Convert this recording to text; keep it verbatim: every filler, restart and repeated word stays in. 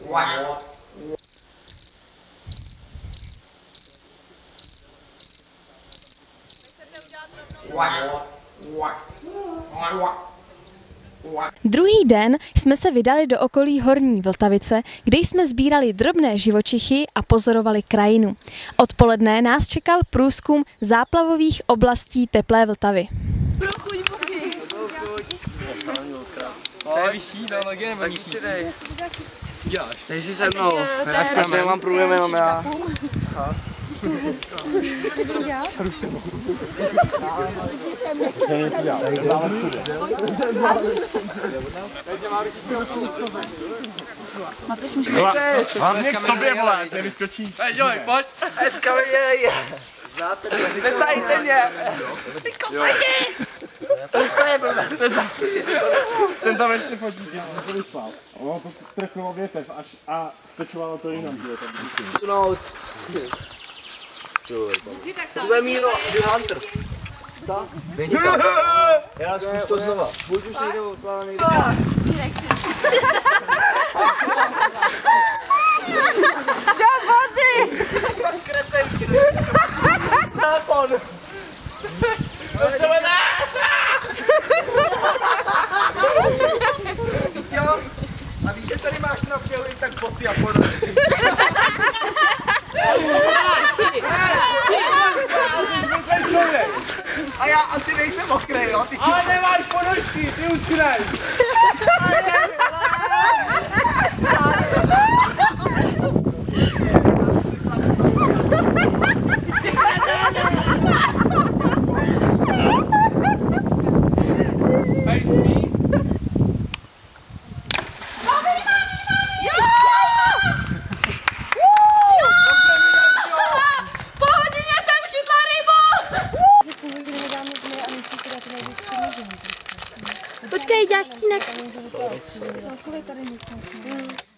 Druhý den jsme se vydali do okolí Horní Vltavice, kde jsme sbírali drobné živočichy a pozorovali krajinu. Odpoledne nás čekal průzkum záplavových oblastí teplé Vltavy. Tady si se mnou, já nemám problém, jenom já. Hlavně k sobě, vole, ty vyskočí. Hej, Joey, pojď! Etka mi jej! Netajte mě! Ty kopajky! Ten tam ještě chodí, to vyspal. Ono to trefilo větev až a stečovalo to jinam. Sunout. Tu je Míro, Bill Hunter. Co? Není tam. Já zkus to znova. Buď už někde odplávat někde. Do vody! Kretenky. Telefon. Co to dá? Jo, a víš, že tady máš na vtělu i tak boty a ponožky. A já asi nejsem mokrý, jo? Ty Ale nemáš ponožky, ty uschnej! Hej, smí? Počkej, děláš stínek. Celkově tady nic.